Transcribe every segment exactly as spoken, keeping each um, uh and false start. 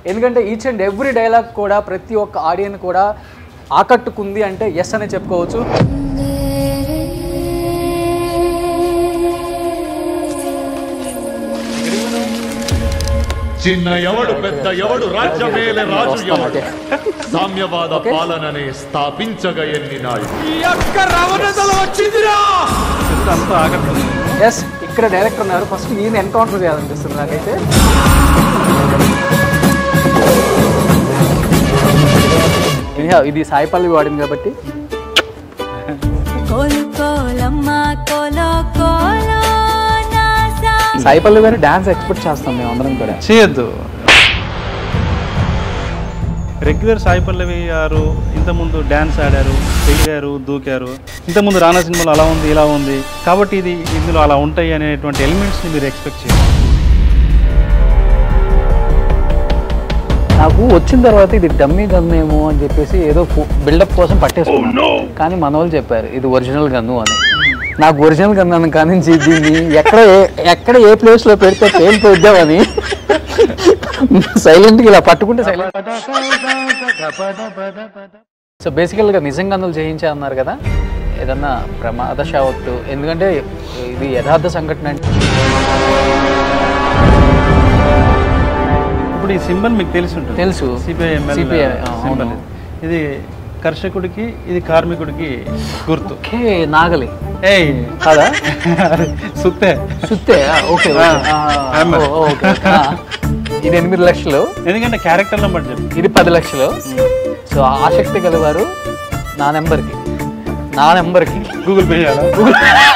ఎందుకంటే each and every dialogue కూడా ప్రతి ఒక్క ఆడియన్స్ కూడా ఆకట్టుకుంది అంటే ఎస్ అనే చెప్పుకోవచ్చు. చిన్న ఎవడు పెద్ద ఎవడు రాజ్యమేలే రాజు ఎవడు సామ్యవాద పాలననే స్థాపించగా ఎన్ని నాయుడు ఎస్ ఇక్కడ డైరెక్టర్ ఉన్నారు. ఫస్ట్ ఈయన ఎన్కౌంటర్ చేయాలనిపిస్తుంది నాకైతే. ఇది సాయి పల్లవి వాడింది కాబట్టి సాయి పల్లవి గారు డాన్స్ ఎక్స్పెక్ట్ చేస్తాం మేము అందరం కూడా. చేయొద్దు. రెగ్యులర్ సాయి పల్లవి గారు ఇంతకుముందు డ్యాన్స్ ఆడారు, ఎగిరారు, దూకారు. ఇంతకుముందు రానా సినిమాలో అలా ఉంది ఇలా ఉంది కాబట్టి ఇది ఇందులో అలా ఉంటాయి అనేటువంటి ఎలిమెంట్స్ని మీరు ఎక్స్పెక్ట్ చేయాలి. నాకు వచ్చిన తర్వాత ఇది డమ్మీ గన్ను ఏమో అని చెప్పేసి ఏదో బిల్డప్ కోసం పట్టేసుకున్నాను. కానీ మన వాళ్ళు చెప్పారు ఇది ఒరిజినల్ గన్ను అని. నాకు ఒరిజినల్ గన్ను కానీ దీన్ని ఎక్కడ ఎక్కడ ఏ ప్లేస్లో పెడితే పేలిపోద్దామని సైలెంట్గా ఇలా పట్టుకుంటే సైలెంట్. సో బేసికల్గా నిజం గన్నులు చేయించా అన్నారు కదా, ఏదన్నా ప్రమాదశావత్తు, ఎందుకంటే ఇది యథార్థ సంఘటన. అంటే ఇప్పుడు ఈ సింబల్ మీకు తెలిసి ఉంటుంది. తెలుసు. CPI symbol. ఇది కర్షకుడికి, ఇది కార్మికుడికి గుర్తు. ఓకే, నాగలి ఏయ్ కాదా? సుత్తే సుత్తే ఓకే. ఇది ఎనిమిది లక్షలు ఎందుకంటే క్యారెక్టర్ నెంబర్ చెప్పి. ఇది పది లక్షలు. సో ఆసక్తి గలవారు నా నెంబర్కి నా నెంబర్కి గూగుల్ పే చేయాలా? గూగుల్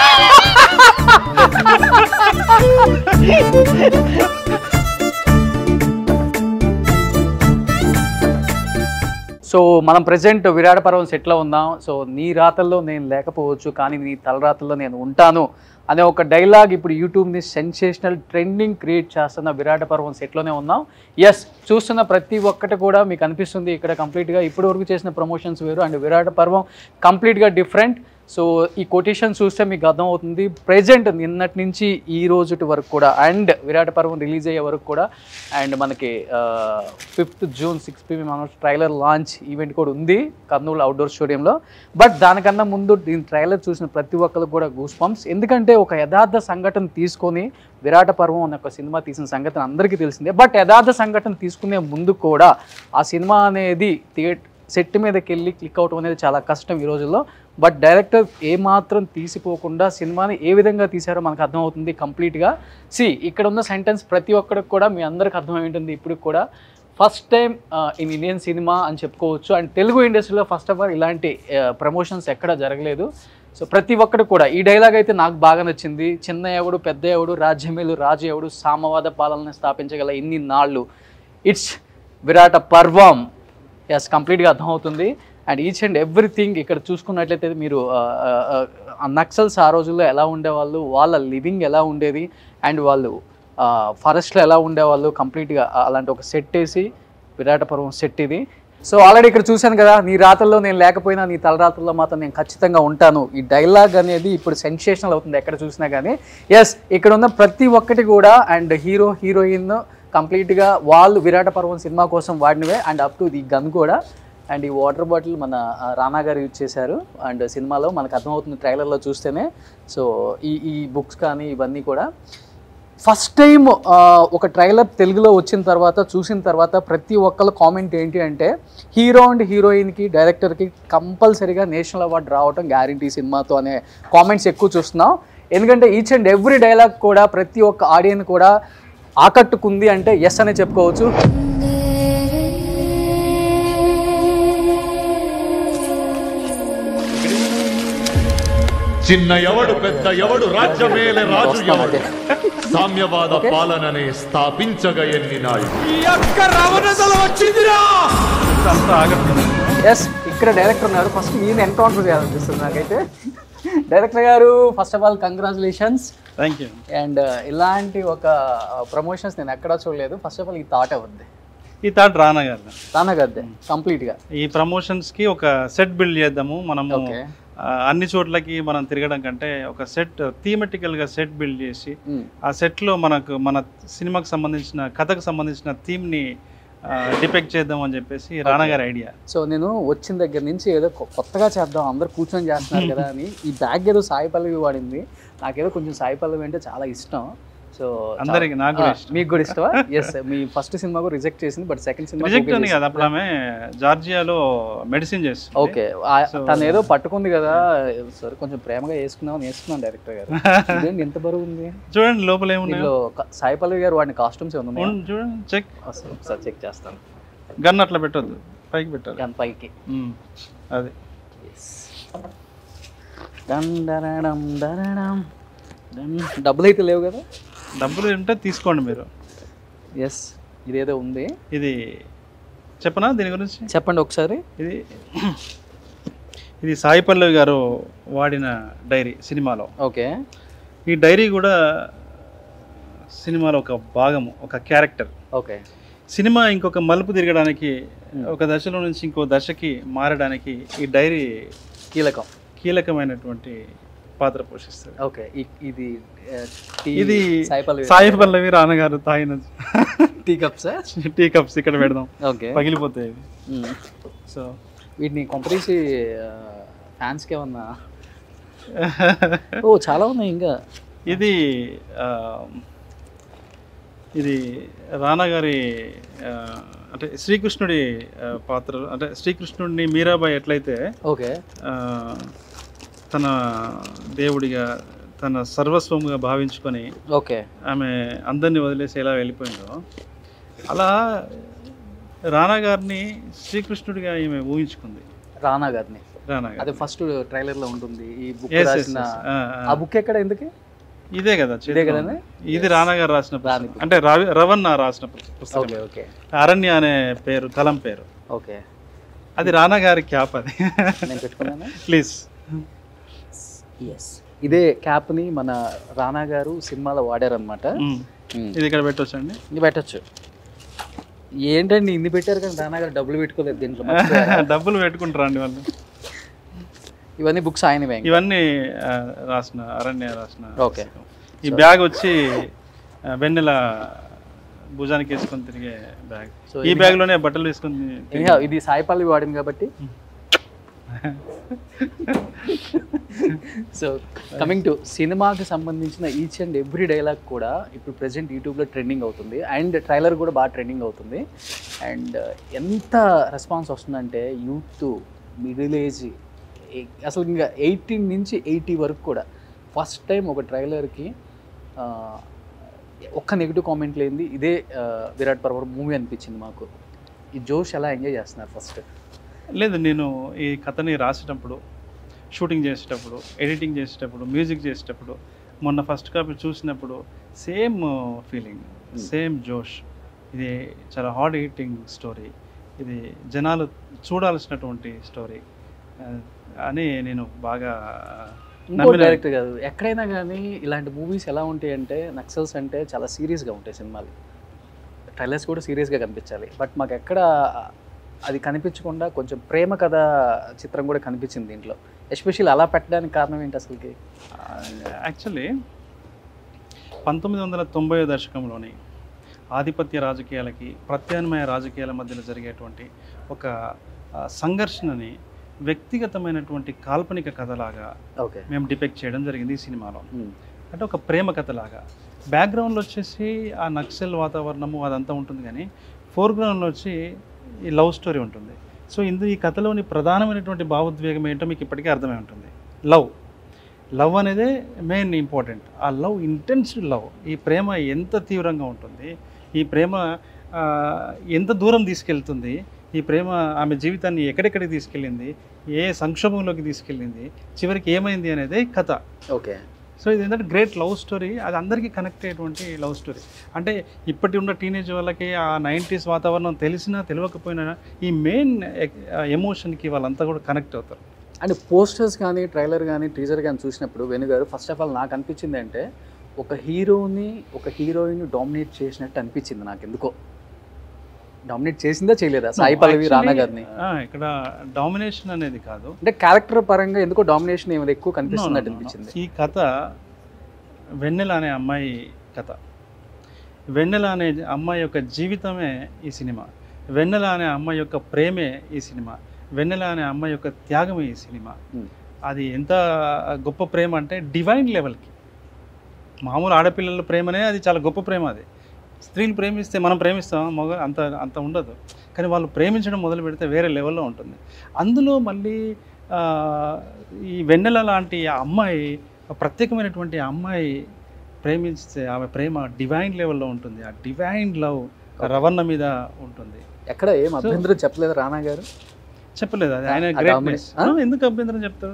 సో మనం ప్రజెంట్ విరాట పర్వం సెట్లో ఉందాం. సో నీ రాతల్లో నేను లేకపోవచ్చు కానీ నీ తలరాతల్లో నేను ఉంటాను అనే ఒక డైలాగ్ ఇప్పుడు యూట్యూబ్ని సెన్సేషనల్ ట్రెండింగ్ క్రియేట్ చేస్తున్న విరాట పర్వం సెట్లోనే ఉన్నాం. ఎస్, చూస్తున్న ప్రతి ఒక్కటి కూడా మీకు అనిపిస్తుంది ఇక్కడ కంప్లీట్గా ఇప్పటి వరకు చేసిన ప్రమోషన్స్ వేరు అండ్ విరాట పర్వం కంప్లీట్గా డిఫరెంట్. సో ఈ కొటేషన్ చూస్తే మీకు అర్థమవుతుంది ప్రెజెంట్ నిన్నటి నుంచి ఈ రోజుటి వరకు కూడా అండ్ విరాట పర్వం రిలీజ్ అయ్యే వరకు కూడా అండ్ మనకి ఫిఫ్త్ జూన్ సిక్స్ పిఎం మన ట్రైలర్ లాంచ్ ఈవెంట్ కూడా ఉంది కర్నూలు అవుట్డోర్ స్టేడియంలో. బట్ దానికన్నా ముందు దీని ట్రైలర్ చూసిన ప్రతి ఒక్కరికి కూడా గూస్ బంప్స్, ఎందుకంటే ఒక యథార్థ సంఘటన తీసుకొని విరాట పర్వం అనే ఒక సినిమా తీసిన సంఘటన అందరికీ తెలిసిందే. బట్ యథార్థ సంఘటన తీసుకునే ముందు కూడా ఆ సినిమా అనేది థియేటర్ సెట్ మీదకి వెళ్ళి క్లిక్ అవటం అనేది చాలా కష్టం ఈ రోజుల్లో. బట్ డైరెక్టర్ ఏమాత్రం తీసిపోకుండా సినిమాని ఏ విధంగా తీశారో మనకు అర్థమవుతుంది కంప్లీట్గా. సి ఇక్కడ ఉన్న సెంటెన్స్ ప్రతి ఒక్కరికి కూడా మీ అందరికి అర్థమై ఉంటుంది ఇప్పుడు కూడా. First time in Indian cinema అని చెప్పుకోవచ్చు అండ్ తెలుగు ఇండస్ట్రీలో ఫస్ట్ ఆఫ్ ఆల్ ఇలాంటి ప్రమోషన్స్ ఎక్కడ జరగలేదు. సో ప్రతి ఒక్కరు కూడా ఈ డైలాగ్ అయితే నాకు బాగా నచ్చింది. చిన్న ఎవడు పెద్ద ఎవడు రాజ్యమేలు రాజు ఎవడు సామవాద పాలన స్థాపించగల ఇన్ని నాళ్ళు, ఇట్స్ విరాట పర్వం. ఎస్, కంప్లీట్గా అర్థమవుతుంది. అండ్ ఈచ్ అండ్ ఎవ్రీథింగ్ ఇక్కడ చూసుకున్నట్లయితే మీరు నక్సల్స్ ఆ రోజుల్లో ఎలా ఉండేవాళ్ళు, వాళ్ళ లివింగ్ ఎలా ఉండేది అండ్ వాళ్ళు ఫారెస్ట్లో ఎలా ఉండేవాళ్ళు కంప్లీట్గా అలాంటి ఒక సెట్ వేసి విరాట పర్వం సెట్ ఇది. సో ఆల్రెడీ ఇక్కడ చూశాను కదా, నీ రాతల్లో నేను లేకపోయినా నీ తలరాతల్లో మాత్రం నేను ఖచ్చితంగా ఉంటాను. ఈ డైలాగ్ అనేది ఇప్పుడు సెన్సేషనల్ అవుతుంది ఎక్కడ చూసినా కానీ. ఎస్, ఇక్కడ ఉన్న ప్రతి ఒక్కటి కూడా అండ్ హీరో హీరోయిన్ కంప్లీట్గా వాళ్ళు విరాట పర్వం సినిమా కోసం వాడినవే and up to the gun కూడా. అండ్ ఈ వాటర్ బాటిల్ మన రానా గారు యూజ్ చేశారు అండ్ సినిమాలో మనకు అర్థమవుతుంది ట్రైలర్లో చూస్తేనే. సో ఈ ఈ బుక్స్ కానీ ఇవన్నీ కూడా ఫస్ట్ టైం ఒక ట్రైలర్ తెలుగులో వచ్చిన తర్వాత చూసిన తర్వాత ప్రతి ఒక్కరు కామెంట్ ఏంటి అంటే హీరో అండ్ హీరోయిన్కి డైరెక్టర్కి కంపల్సరీగా నేషనల్ అవార్డు రావటం గ్యారంటీ సినిమాతో అనే కామెంట్స్ ఎక్కువ చూస్తున్నాం. ఎందుకంటే ఈచ్ అండ్ ఎవ్రీ డైలాగ్ కూడా ప్రతి ఒక్క ఆడియన్స్ కూడా ఆకట్టుకుంది అంటే ఎస్ అనే చెప్పుకోవచ్చు. చిన్న ఎవడు పెద్ద ఎవడు రాజ్యమేలే రాజు ఎవడు సామ్యవాద పాలననే స్థాపించగా ఎన్ని నాయుడు. ఎస్, ఇక్కడ డైరెక్టర్ ఉన్నారు. ఫస్ట్ ఈయన ఎన్కౌంటర్ చేయాలనిపిస్తుంది నాకైతే. Director garu first of all congratulations. Thank you. And ఇలాంటి ఒక ప్రమోషన్స్ నేను ఎక్కడా చూడలేదు. ఫస్ట్ ఆఫ్ ఆల్ ఈ థాట్ అవుద్ది, ఈ థాట్ రానా గారు రానా గారిదే కంప్లీట్గా. ఈ ప్రమోషన్స్కి ఒక సెట్ బిల్డ్ చేద్దాము మనము. అన్ని చోట్లకి మనం తిరగడం కంటే ఒక సెట్ థీమెటికల్గా సెట్ బిల్డ్ చేసి ఆ సెట్లో మనకు మన సినిమాకి సంబంధించిన కథకు సంబంధించిన థీమ్ని డిపెక్ట్ చేద్దాం అని చెప్పేసి రానా గారి ఐడియా. సో నేను వచ్చిన దగ్గర నుంచి ఏదో కొత్తగా చేద్దాం, అందరు కూర్చొని చేస్తున్నారు కదా అని ఈ బ్యాగ్ ఏదో సాయి పల్లవి వాడింది. నాకేదో కొంచెం సాయి పల్లవి అంటే చాలా ఇష్టం. సో అందరికి నాకు కూడా ఇష్టం. మీకు కూడా ఇష్టమా? ఎస్, మీ ఫస్ట్ సినిమా కూడా రిజెక్ట్ చేసింది, బట్ సెకండ్ సినిమా రిజెక్ట్ అని కదా, అప్పుడు ఆమె జార్జియాలో మెడిసిన్ చేస్తుంది. ఓకే, తను ఏదో పట్టుకుంది కదా, సరే కొంచెం ప్రేమగా వేసుకున్నామని వేసుకున్నాను డైరెక్టర్ గారు. ఇదేంటి ఎంత బరువు ఉంది చూడండి, లోపల ఏముంది. సాయి పల్లవి గారు వాడిని కాస్ట్యూమ్స్ ఏమన్నా చూడండి, చెక్ ఒకసారి చెక్ చేస్తాను. గన్ అట్లా పెట్టొద్దు, పైకి పెట్టాలి. గన్ పైకి, అది డబ్బులు అయితే లేవు కదా? డబ్బులు ఉంటే తీసుకోండి మీరు. ఎస్, ఇదేదో ఉంది. ఇది చెప్పనా దీని గురించి? చెప్పండి ఒకసారి. ఇది ఇది సాయి పల్లవి గారు వాడిన డైరీ సినిమాలో. ఓకే, ఈ డైరీ కూడా సినిమాలో ఒక భాగము, ఒక క్యారెక్టర్. ఓకే, సినిమా ఇంకొక మలుపు తిరగడానికి, ఒక దశలో నుంచి ఇంకో దశకి మారడానికి ఈ డైరీ కీలకం కీలకమైనటువంటి పాత్ర పోషిస్తుంది. ఓకే, ఇది ఇది సాయి పల్లవి రానా గారు తాగిన టీ కప్స్. టీ కప్స్ ఇక్కడ పెడదాం, ఓకే, పగిలిపోతాయి. సో వీటిని కొంపరీసి ఫ్యాన్స్కి ఏమన్నా? ఓ చాలా ఉన్నాయి ఇంకా. ఇది ఇది రానా గారి అంటే శ్రీకృష్ణుడి పాత్ర, అంటే శ్రీకృష్ణుడిని మీరాబాయి ఎట్లయితే ఓకే తన దేవుడిగా, తన సర్వస్వంగా భావించుకొని ఓకే ఆమె అందరినీ వదిలేసి ఎలా వెళ్ళిపోయిందో, అలా రానా గారిని శ్రీకృష్ణుడిగా ఈమె ఊహించుకుంది. రానా గారిని రానా గారు అది ఫస్ట్ ట్రైలర్ లో ఉంటుంది. ఈ బుక్ రాసిన ఆ బుక్ ఎక్కడ, ఎందుకు? ఇదే కదా, ఇదే కదా. ఇది రానా గారు రాసిన, అంటే రవణ రాసిన పుస్తకం. ఓకే, అరణ్య అనే పేరు, కలం పేరు. ఓకే, అది రానా గారి క్యాప్. అది నేను పెట్టుకున్నాను, ప్లీజ్. ఎస్, ఇదే క్యాప్ ని మన రానా గారు సినిమాలో వాడారనమాట. ఇది ఇక్కడ పెట్టొచ్చండి, ఇది పెట్టచ్చు. ఏంటండి ఇన్ని పెట్టారు కానీ రానా గారు డబ్బులు పెట్టుకోలేదు దీంట్లో. డబ్బులు పెట్టుకుంటారా అండి వాళ్ళు? ఇవన్నీ బుక్స్ ఆయన, ఇవన్నీ రాసిన, అరణ్య రాసిన. ఓకే, ఈ బ్యాగ్ వచ్చి వెన్నెల భుజానికి వేసుకొని తిరిగే బ్యాగ్. ఈ బ్యాగ్ లోనే బట్టలు వేసుకొని. ఇది సాయి పల్లవి వాడింది కాబట్టి. సో కమింగ్ టు సినిమాకి సంబంధించిన ఈచ్ అండ్ ఎవ్రీ డైలాగ్ కూడా ఇప్పుడు ప్రెజెంట్ యూట్యూబ్లో ట్రెండింగ్ అవుతుంది, అండ్ ట్రైలర్ కూడా బాగా ట్రెండింగ్ అవుతుంది. అండ్ ఎంత రెస్పాన్స్ వస్తుందంటే యూత్, మిడిల్ ఏజ్, అసలు ఇంకా ఎయిటీన్ నుంచి ఎయిటీ వరకు కూడా ఫస్ట్ టైం ఒక ట్రైలర్కి ఒక్క నెగిటివ్ కామెంట్ లేనిది ఇదే విరాట్ పర్వం మూవీ అనిపించింది మాకు. ఈ జోష్ ఎలా ఎంజాయ్ చేస్తున్నారు? ఫస్ట్ లేదు, నేను ఈ కథని రాసేటప్పుడు, షూటింగ్ చేసేటప్పుడు, ఎడిటింగ్ చేసేటప్పుడు, మ్యూజిక్ చేసేటప్పుడు, మొన్న ఫస్ట్ కాపీ చూసినప్పుడు సేమ్ ఫీలింగ్, సేమ్ జోష్. ఇది చాలా హార్డ్ హిట్టింగ్ స్టోరీ, ఇది జనాలు చూడాల్సినటువంటి స్టోరీ అని నేను బాగా డైరెక్టర్ కాదు. ఎక్కడైనా కానీ ఇలాంటి మూవీస్ ఎలా ఉంటాయి అంటే, నక్సల్స్ అంటే చాలా సీరియస్గా ఉంటాయి సినిమాలు, ట్రైలర్స్ కూడా సీరియస్గా కనిపించాలి. బట్ మాకు ఎక్కడ అది కనిపించకుండా కొంచెం ప్రేమ కథ చిత్రం కూడా కనిపించింది దీంట్లో. ఎస్పెషల్లీ అలా పెట్టడానికి కారణం ఏంటి అసలుకి? యాక్చువల్లీ పంతొమ్మిది వందల తొంభై దశకంలోని ఆధిపత్య రాజకీయాలకి ప్రత్యామ్నాయ రాజకీయాల మధ్యలో జరిగేటువంటి ఒక సంఘర్షణని వ్యక్తిగతమైనటువంటి కాల్పనిక కథలాగా ఓకే మేము డిపెక్ట్ చేయడం జరిగింది ఈ సినిమాలో. అంటే ఒక ప్రేమ కథలాగా. బ్యాక్గ్రౌండ్లో వచ్చేసి ఆ నక్సల్ వాతావరణము అదంతా ఉంటుంది, కానీ ఫోర్గ్రౌండ్లో వచ్చి ఈ లవ్ స్టోరీ ఉంటుంది. సో ఇందు ఈ కథలోని ప్రధానమైనటువంటి భావోద్వేగం ఏంటో మీకు ఇప్పటికే అర్థమై ఉంటుంది. లవ్ లవ్ అనేదే మెయిన్ ఇంపార్టెంట్. ఆ లవ్, ఇంటెన్స్ లవ్, ఈ ప్రేమ ఎంత తీవ్రంగా ఉంటుంది, ఈ ప్రేమ ఎంత దూరం తీసుకెళ్తుంది, ఈ ప్రేమ ఆమె జీవితాన్ని ఎక్కడెక్కడికి తీసుకెళ్ళింది, ఏ సంక్షోభంలోకి తీసుకెళ్ళింది, చివరికి ఏమైంది అనేది కథ. ఓకే, సో ఇది ఏంటంటే గ్రేట్ లవ్ స్టోరీ, అది అందరికీ కనెక్ట్ అయ్యేటువంటి లవ్ స్టోరీ. అంటే ఇప్పటి ఉన్న టీనేజ్ వాళ్ళకి ఆ నైంటీస్ వాతావరణం తెలిసినా తెలియకపోయినా ఈ మెయిన్ ఎమోషన్కి వాళ్ళంతా కూడా కనెక్ట్ అవుతారు. అండ్ పోస్టర్స్ కానీ, ట్రైలర్ కానీ, టీజర్ కానీ చూసినప్పుడు వేణు గారు ఫస్ట్ ఆఫ్ ఆల్ నాకు అనిపించింది అంటే ఒక హీరోని ఒక హీరోయిన్ డామినేట్ చేసినట్టు అనిపించింది నాకు. ఎందుకో డామినేట్ చేసిందా చేయలేదా సాయి పల్లవి రానా గారిని? ఇక్కడ డామినేషన్ అనేది కాదు, అంటే క్యారెక్టర్ పరంగా ఎందుకో డామినేషన్ ఏమైనా ఎక్కువ కనిపిస్తున్నట్టు అనిపించింది. ఈ కథ వెన్నెల అనే అమ్మాయి కథ. వెన్నెల అనే అమ్మాయి యొక్క జీవితమే ఈ సినిమా. వెన్నెల అనే అమ్మాయి యొక్క ప్రేమే ఈ సినిమా, వెన్నెల అనే అమ్మాయి యొక్క త్యాగమే ఈ సినిమా. అది ఎంత గొప్ప ప్రేమ అంటే డివైన్ లెవెల్కి. మామూలు ఆడపిల్లల ప్రేమనే అది చాలా గొప్ప ప్రేమ. అది స్త్రీలు ప్రేమిస్తే మనం ప్రేమిస్తాం, మగ అంత అంత ఉండదు. కానీ వాళ్ళు ప్రేమించడం మొదలు పెడితే వేరే లెవెల్లో ఉంటుంది. అందులో మళ్ళీ ఈ వెన్నెల లాంటి అమ్మాయి, ప్రత్యేకమైనటువంటి అమ్మాయి ప్రేమిస్తే ఆమె ప్రేమ డివైన్ లెవెల్లో ఉంటుంది. ఆ డివైన్ లవ్ రవణ మీద ఉంటుంది. ఎక్కడ ఏం అభ్యంతరం చెప్పలేదు రానా గారు? చెప్పలేదు. అది ఆయన గ్రేట్నెస్. ఎందుకు అభ్యంతరం చెప్తారు?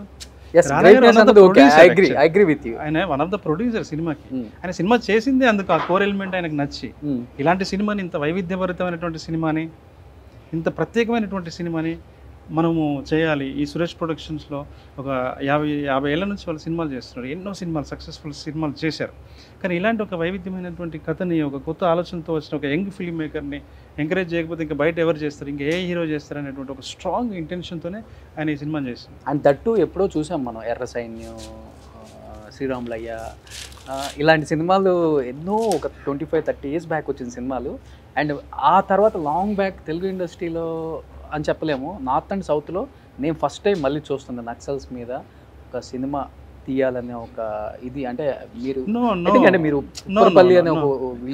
ఆయన వన్ ఆఫ్ ద ప్రొడ్యూసర్ సినిమాకి. ఆయన సినిమా చేసింది అందుకు, ఆ కోర్ ఎలిమెంట్ ఆయనకు నచ్చి, ఇలాంటి సినిమాని, ఇంత వైవిధ్యభరితమైనటువంటి సినిమాని, ఇంత ప్రత్యేకమైనటువంటి సినిమాని మనము చేయాలి. ఈ సురేష్ ప్రొడక్షన్స్లో ఒక యాభై యాభై ఏళ్ళ నుంచి వాళ్ళు సినిమాలు చేస్తున్నారు. ఎన్నో సినిమాలు, సక్సెస్ఫుల్ సినిమాలు చేశారు. కానీ ఇలాంటి ఒక వైవిధ్యమైనటువంటి కథని, ఒక కొత్త ఆలోచనతో వచ్చిన ఒక యంగ్ ఫిల్మ్ మేకర్ని ఎంకరేజ్ చేయకపోతే ఇంకా బయట ఎవరు చేస్తారు, ఇంకా ఏ హీరో చేస్తారు అనేటువంటి ఒక స్ట్రాంగ్ ఇంటెన్షన్తోనే ఆయన ఈ సినిమాని చేస్తారు. అండ్ దట్టు ఎప్పుడో చూసాం మనం, ఎర్ర సైన్యం, శ్రీరాములయ్య, ఇలాంటి సినిమాలు ఎన్నో ఒక twenty five thirty years back వచ్చిన సినిమాలు. అండ్ ఆ తర్వాత లాంగ్ బ్యాక్ తెలుగు ఇండస్ట్రీలో అని చెప్పలేము, నార్త్ అండ్ సౌత్లో నేను ఫస్ట్ టైం మళ్ళీ చూస్తున్నా నక్సల్స్ మీద ఒక సినిమా తీయాలనే ఒక ఇది. అంటే మీరు ఎందుకంటే మీరు ఉప్పరపల్లి అనే ఒక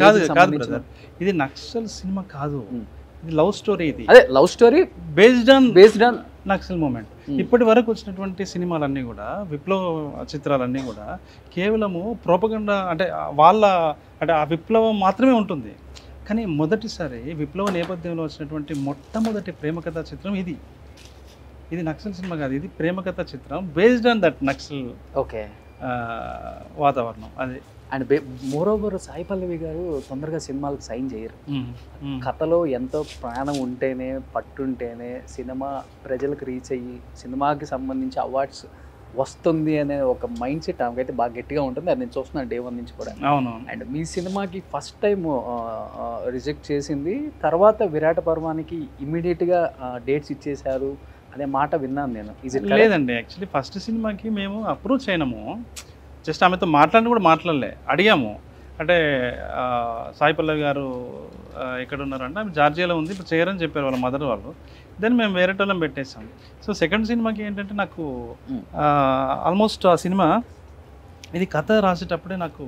ఇది నక్సల్ సినిమా కాదు, ఇది లవ్ స్టోరీ. ఇది అదే love story based on based on Naxal moment. ఇప్పటి వరకు వచ్చినటువంటి సినిమాలన్నీ కూడా, విప్లవ చిత్రాలన్నీ కూడా కేవలము ప్రోపగండా, అంటే వాళ్ళ అంటే ఆ విప్లవం మాత్రమే ఉంటుంది. కానీ మొదటిసారి విప్లవ నేపథ్యంలో వచ్చినటువంటి మొట్టమొదటి ప్రేమకథా చిత్రం ఇది. ఇది నక్సల్ సినిమా కాదు, ఇది ప్రేమకథా చిత్రం based on that Naxal okay వాతావరణం. అది and moreover Sai Pallavi garu తొందరగా సినిమాలకు సైన్ చేయరు. కథలో ఎంతో ప్రాణం ఉంటేనే, పట్టుంటేనే సినిమా ప్రజలకు రీచ్ అయ్యి సినిమాకి సంబంధించి అవార్డ్స్ వస్తుంది అనే ఒక మైండ్ సెట్ ఆమెకైతే బాగా గట్టిగా ఉంటుంది. అది నేను చూస్తున్నాను డే వన్ నుంచి కూడా. అవును. అండ్ మీ సినిమాకి ఫస్ట్ టైం రిజెక్ట్ చేసింది, తర్వాత విరాట పర్వానికి ఇమీడియట్గా డేట్స్ ఇచ్చేశారు అనే మాట విన్నాను నేను. లేదండి, యాక్చువల్లీ ఫస్ట్ సినిమాకి మేము అప్రోచ్ అయినాము, జస్ట్ ఆమెతో మాట్లాడి కూడా మాట్లాడలే, అడిగాము. అంటే సాయి పల్లవి గారు ఎక్కడ ఉన్నారంటే ఆమె జార్జియాలో ఉంది, ఇప్పుడు చేయరని చెప్పారు వాళ్ళ మదర్ వాళ్ళు. దెన్ మేము వేరే టోళ్ళం పెట్టేసాం. సో సెకండ్ సినిమాకి ఏంటంటే నాకు ఆల్మోస్ట్ ఆ సినిమా ఇది కథ రాసేటప్పుడే నాకు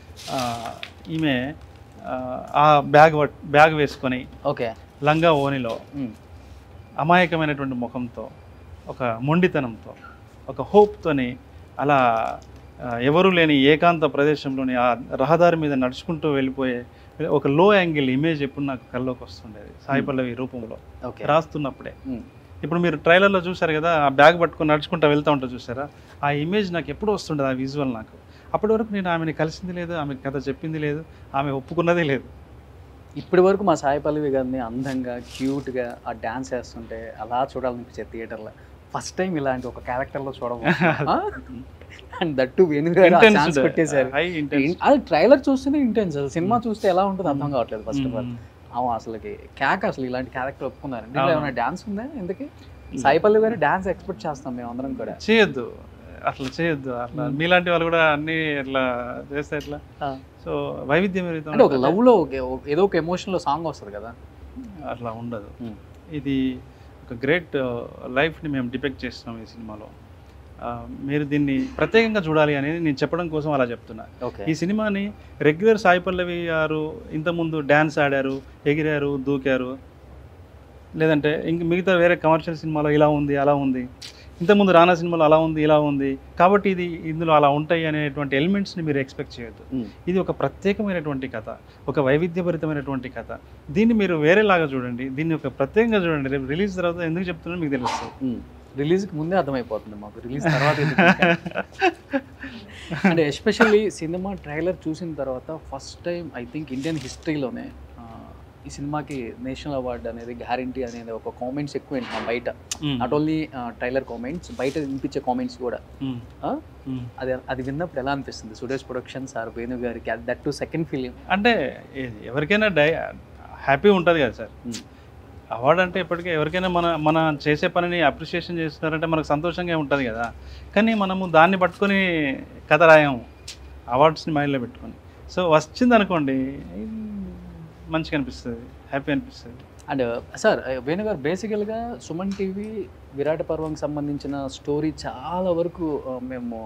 ఈమె ఆ బ్యాగ్ బ్యాగ్ వేసుకొని ఓకే లంగా ఓనిలో అమాయకమైనటువంటి ముఖంతో, ఒక మొండితనంతో, ఒక హోప్తోని అలా ఎవరు లేని ఏకాంత ప్రదేశంలోని ఆ రహదారి మీద నడుచుకుంటూ వెళ్ళిపోయే ఒక లో యాంగిల్ ఇమేజ్ ఎప్పుడు నాకు కల్లోకి వస్తుండేది సాయి పల్లవి రూపంలో రాస్తున్నప్పుడే. ఇప్పుడు మీరు ట్రైలర్లో చూసారు కదా, ఆ బ్యాగ్ పట్టుకొని నడుచుకుంటూ వెళ్తూ ఉంటా చూసారా, ఆ ఇమేజ్ నాకు ఎప్పుడు వస్తుండేది, ఆ విజువల్ నాకు. అప్పటి వరకు నేను ఆమెని కలిసింది లేదు, ఆమె కథ చెప్పింది లేదు, ఆమె ఒప్పుకున్నదే లేదు. ఇప్పటి వరకు మా సాయి పల్లవి గారిని అందంగా, క్యూట్గా ఆ డ్యాన్స్ వేస్తుంటే అలా చూడాలనిపించే థియేటర్లో. ఫస్ట్ టైం ఇలాంటి ఒక క్యారెక్టర్లో చూడము. అండ్ దట్టు వెను ఛాన్స్ పెట్టేశారు. అది ట్రైలర్ చూస్తేనే ఇంటెన్స్, సినిమా చూస్తే ఎలా ఉంటుంది అర్థం కావట్లేదు. ఫస్ట్ ఆఫ్ ఆల్ అవును, అసలుకి క్యాక్ అసలు ఇలాంటి క్యారెక్టర్ ఒప్పుకున్నారు. దీంట్లో ఏమైనా డ్యాన్స్ ఉందా? ఎందుకు సాయి పల్లవి గారు డ్యాన్స్ ఎక్స్పెక్ట్ చేస్తాం మేము అందరం కూడా. చేయొద్దు, అట్లా చేయొద్దు. అట్లా మీలాంటి వాళ్ళు కూడా అన్ని ఇట్లా చేస్తే ఎట్లా? సో వైవిధ్యం అంటే ఒక లవ్ లో ఏదో ఒక ఎమోషన్ లో సాంగ్ వస్తుంది కదా, అట్లా ఉండదు. ఇది ఒక గ్రేట్ లైఫ్ని మేము డిపెక్ట్ చేస్తున్నాం ఈ సినిమాలో. మీరు దీన్ని ప్రత్యేకంగా చూడాలి అనేది నేను చెప్పడం కోసం అలా చెప్తున్నా. ఈ సినిమాని రెగ్యులర్ సాయి పల్లవి గారు ఇంతకుముందు డ్యాన్స్ ఆడారు, ఎగిరారు, దూకారు, లేదంటే ఇంక మిగతా వేరే కమర్షియల్ సినిమాలో ఇలా ఉంది అలా ఉంది, ఇంతకుముందు రానా సినిమాలో అలా ఉంది ఇలా ఉంది, కాబట్టి ఇది ఇందులో అలా ఉంటాయి అనేటువంటి ఎలిమెంట్స్ని మీరు ఎక్స్పెక్ట్ చేయొద్దు. ఇది ఒక ప్రత్యేకమైనటువంటి కథ, ఒక వైవిధ్యభరితమైనటువంటి కథ. దీన్ని మీరు వేరేలాగా చూడండి, దీన్ని ఒక ప్రత్యేకంగా చూడండి. రేపు రిలీజ్ తర్వాత ఎందుకు చెప్తున్నా మీకు తెలుస్తుంది. రిలీజ్కి ముందే అర్థమైపోతుంది మాకు, రిలీజ్ తర్వాత అంటే ఎస్పెషల్లీ సినిమా ట్రైలర్ చూసిన తర్వాత first time I think Indian హిస్టరీలోనే ఈ సినిమాకి నేషనల్ అవార్డు అనేది గ్యారంటీ అనేది ఒక కామెంట్స్ ఎక్కువ మా బయట, నాట్ ఓన్లీ ట్రైలర్ కామెంట్స్, బయట వినిపించే కామెంట్స్ కూడా. అది అది విన్నప్పుడు ఎలా అనిపిస్తుంది? సురేష్ ప్రొడక్షన్స్ ఆర్ వేణు గారికి దట్ టు సెకండ్ ఫిలిం అంటే ఎవరికైనా డై హ్యాపీ ఉంటుంది కదా సార్. అవార్డు అంటే ఎప్పటికీ ఎవరికైనా మన మన చేసే పనిని అప్రిషియేషన్ చేస్తున్నారంటే మనకు సంతోషంగా ఉంటుంది కదా. కానీ మనము దాన్ని పట్టుకొని కథ రాయము, అవార్డ్స్ని మైండ్లో పెట్టుకొని. సో వచ్చింది అనుకోండి మంచిగా అనిపిస్తుంది, హ్యాపీ అనిపిస్తుంది. అండ్ సార్ వేణు గారు బేసికల్గా సుమన్ టీవీ విరాట పర్వంకి సంబంధించిన స్టోరీ చాలా వరకు మేము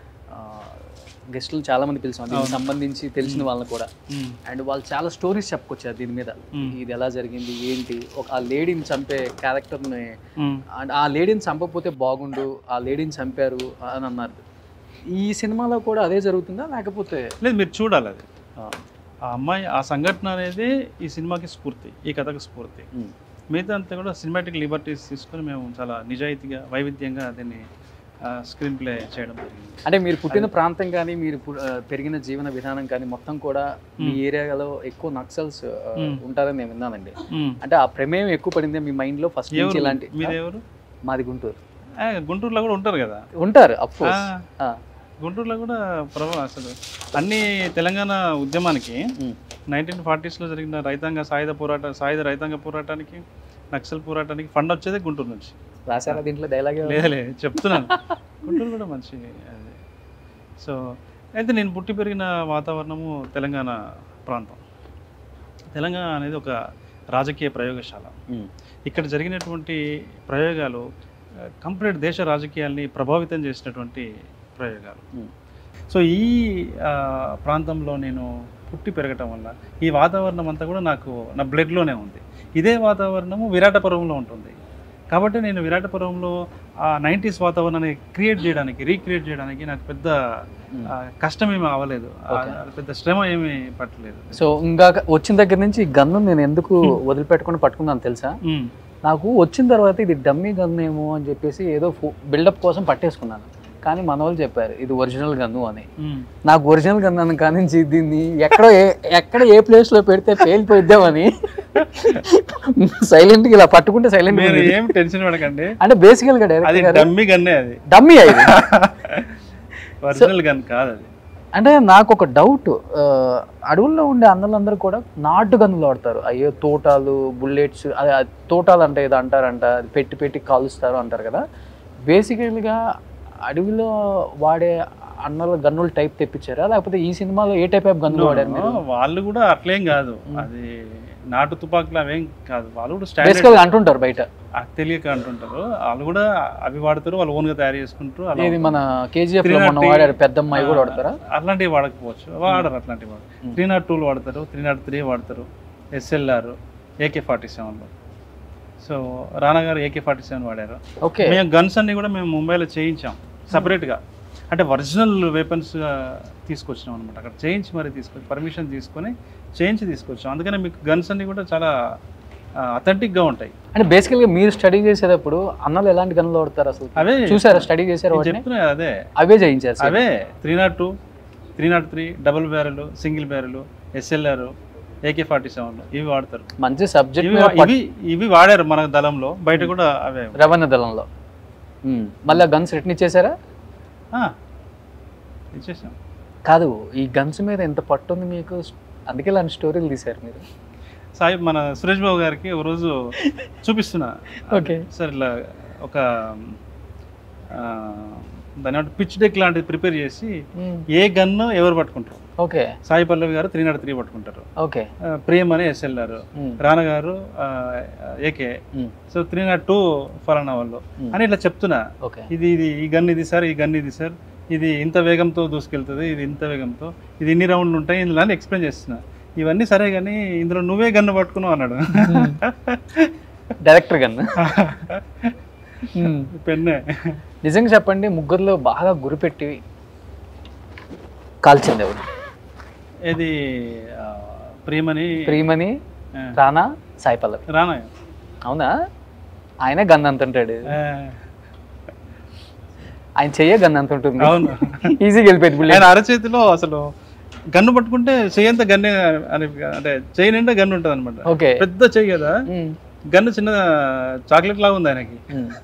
గెస్టులు చాలా మంది పిలిచాం దీనికి సంబంధించి తెలిసిన వాళ్ళని కూడా. అండ్ వాళ్ళు చాలా స్టోరీస్ చెప్పుకొచ్చారు దీని మీద, ఇది ఎలా జరిగింది ఏంటి, ఒక ఆ లేడీని చంపే క్యారెక్టర్ని అండ్ ఆ లేడీని చంపకపోతే బాగుండు, ఆ లేడీని చంపారు అని అన్నారు. ఈ సినిమాలో కూడా అదే జరుగుతుందా లేకపోతే? లేదు, మీరు చూడాలి అది. ఆ అమ్మాయి ఆ సంఘటన అనేది ఈ సినిమాకి స్ఫూర్తి, ఈ కథకు స్ఫూర్తి. మిగతా అంతా కూడా సినిమాటిక్ లిబర్టీస్ తీసుకొని మేము చాలా నిజాయితీగా వైవిధ్యంగా దీన్ని స్క్రీన్ ప్లే చేయడం జరిగింది. అంటే మీరు పుట్టిన ప్రాంతం కానీ మీరు పెరిగిన జీవన విధానం కానీ మొత్తం కూడా మీ ఏరియాలో ఎక్కువ నక్సల్స్ ఉంటారని నేను విన్నానండి. అంటే ఆ ప్రమేయం ఎక్కువ పడింది మీ మైండ్ లో ఫస్ట్ నుంచి? ఇలాంటి మీరెవరు? మాది గుంటూరు. గుంటూరులో కూడా ఉంటారు కదా? ఉంటారు అఫ్ కోర్స్. గుంటూరులో కూడా ప్రభావం అసలు అన్ని తెలంగాణ ఉద్యమానికి నైన్టీన్ ఫార్టీస్లో జరిగిన రైతాంగ సాయుధ పోరాట సాయుధ రైతాంగ పోరాటానికి నక్సల్ పోరాటానికి ఫండ్ వచ్చేది గుంటూరు నుంచి. రాశారా దీంట్లో డైలాగ్? లేదులే, చెప్తున్నాను. గుంటూరు కూడా మంచి అది. సో అయితే నేను పుట్టి పెరిగిన వాతావరణము తెలంగాణ ప్రాంతం. తెలంగాణ అనేది ఒక రాజకీయ ప్రయోగశాల. ఇక్కడ జరిగినటువంటి ప్రయోగాలు కంప్లీట్ దేశ రాజకీయాల్ని ప్రభావితం చేసినటువంటి ప్రయోగాలు. సో ఈ ప్రాంతంలో నేను పుట్టి పెరగటం వల్ల ఈ వాతావరణం అంతా కూడా నాకు నా బ్లడ్లోనే ఉంది. ఇదే వాతావరణము విరాట పర్వంలో ఉంటుంది. కాబట్టి నేను విరాట పర్వంలో ఆ నైంటీస్ వాతావరణాన్ని క్రియేట్ చేయడానికి రీక్రియేట్ చేయడానికి నాకు పెద్ద కష్టం ఏమీ అవ్వలేదు, పెద్ద శ్రమ ఏమీ పట్టలేదు. సో ఇంకా వచ్చిన దగ్గర నుంచి ఈ గన్ను నేను ఎందుకు వదిలిపెట్టుకుని పట్టుకున్నాను తెలుసా? నాకు వచ్చిన తర్వాత ఇది డమ్మీ గన్ ఏమో అని చెప్పేసి ఏదో బిల్డప్ కోసం పట్టేసుకున్నాను. కానీ మన వాళ్ళు చెప్పారు ఇది ఒరిజినల్ గన్ను అని. నాకు ఒరిజినల్ గన్ అని కానీ దీన్ని ఎక్కడో ఎక్కడ ఏ ప్లేస్ లో పెడితే పేలిపోయిద్దామని సైలెంట్ గా ఇలా పట్టుకుంటే సైలెంట్ ఏం టెన్షన్ పడకండి. అంటే బేసికల్ గా డమ్మీ గన్నే, అది డమ్మీ అది ఒరిజినల్ గన్ కాదు అది. అంటే నాకు ఒక డౌట్, అడవుల్లో ఉండే అన్నలందరూ కూడా నాటు గన్నులు వాడతారు. అయ్యో తోటాలు బుల్లెట్స్, అదే తోటాలు అంటే ఏదో అంటారంట, అది పెట్టి పెట్టి కాలుస్తారు అంటారు కదా. బేసికల్గా అడవిలో వాడే అన్నల గన్నుల టైప్ తెప్పించారా లేకపోతే ఈ సినిమాలో ఏ టైప్ ఆఫ్ గన్నులు వాడారు మీరు? వాళ్ళు కూడా అట్లేం కాదు, అది నాటు తుపాకులు అవేం కాదు. వాళ్ళు కూడా స్టాండర్డ్ అంటుంటారు బయట, తెలియక అంటుంటారు. వాళ్ళు కూడా అవి వాడతారు, వాళ్ళు ఓన్ గా తయారు చేసుకుంటారు. అది మన కేజీఎఫ్ లో మనం వాడారు పెద్దమ్మాయి కూడా వాడతారా? అట్లాంటివి వాడకపోవచ్చు, వాడరు. అట్లాంటివి వాడు త్రీ నాట్ టూలు వాడతారు, త్రీ నాట్ త్రీ వాడతారు, ఎస్ఎల్ఆర్, ఏకే ఫార్టీ సెవెన్లో. So Rana garu AK forty seven వాడారు. ఓకే, మేము గన్స్ అన్ని కూడా మేము ముంబైలో చేయించాం సపరేట్గా. అంటే ఒరిజినల్ వెపన్స్ తీసుకొచ్చినాం అనమాట. అక్కడ చేయించి మరి తీసుకొచ్చి పర్మిషన్ తీసుకొని చేయించి తీసుకొచ్చాం. అందుకనే మీకు గన్స్ అన్ని కూడా చాలా అథెంటిక్గా ఉంటాయి. అంటే బేసికల్గా మీరు స్టడీ చేసేటప్పుడు అన్నలు ఎలాంటి గన్నులు వాడతారు అసలు? అవే చూసారా, స్టడీ చేశారు? చెప్తున్నా అదే, అవే చేయించారు. అవే three not two, three not three, double barrel, single barrel, SLR, AK forty seven ఇవి వాడతారు. మంచి సబ్జెక్ట్. ఇవి ఇవి వాడారు మన దళంలో, బయట కూడా అవే రవాణా దళంలో. మళ్ళీ గన్స్ రిటర్న్ ఇచ్చేసారా? ఇచ్చేసాం. కాదు, ఈ గన్స్ మీద ఎంత పట్టు ఉంది మీకు, అందుకే ఇలాంటి స్టోరీలు తీశారు మీరు. సాయి మన సురేష్ బాబు గారికి ఒక రోజు చూపిస్తున్నా. ఓకే సార్, ఇలా ఒక దాని పిచ్ డెక్ లాంటిది ప్రిపేర్ చేసి ఏ గన్ను ఎవరు పట్టుకుంటారు. Okay, Sai Pallavi garu three not three పట్టుకుంటారు. ఓకే, ప్రేమ్ అని SLR, Rana garu AK, so three not two ఫలానా వాళ్ళు అని ఇట్లా చెప్తున్నా. ఇది ఇది ఈ గన్ ఇది సార్, ఈ గన్ ఇది సార్, ఇది ఇంత వేగంతో దూసుకెళ్తుంది, ఇది ఇంత వేగంతో, ఇది ఇన్ని రౌండ్లు ఉంటాయి, ఇందులో అని ఎక్స్ప్లెయిన్ చేస్తున్నా. ఇవన్నీ సరే కానీ ఇందులో నువ్వే గన్ను పట్టుకున్నావు అన్నాడు డైరెక్టర్ గన్. పెన్నే. నిజంగా చెప్పండి, ముగ్గురులో బాగా గురిపెట్టి కాల్చింది ఎవరు? ఏది ప్రేమని ప్రేమని రానా, సాయి పల్లవి. రానా. అవునా? ఆయనే గన్ అంటుంటాడు, ఆయన చెయ్యే గన్ అంత ఉంటుంది. అవును, ఈజీగా వెళ్ళిపోయింది. ఆయన అరచేతిలో అసలు గన్ను పట్టుకుంటే చెయ్యంత గన్నే అని, అంటే చెయ్యి నిండా గన్ను ఉంటుంది అనమాట. ఓకే, పెద్ద చెయ్యి కదా, గన్ను చిన్న చాక్లెట్ లాగా ఉంది ఆయనకి.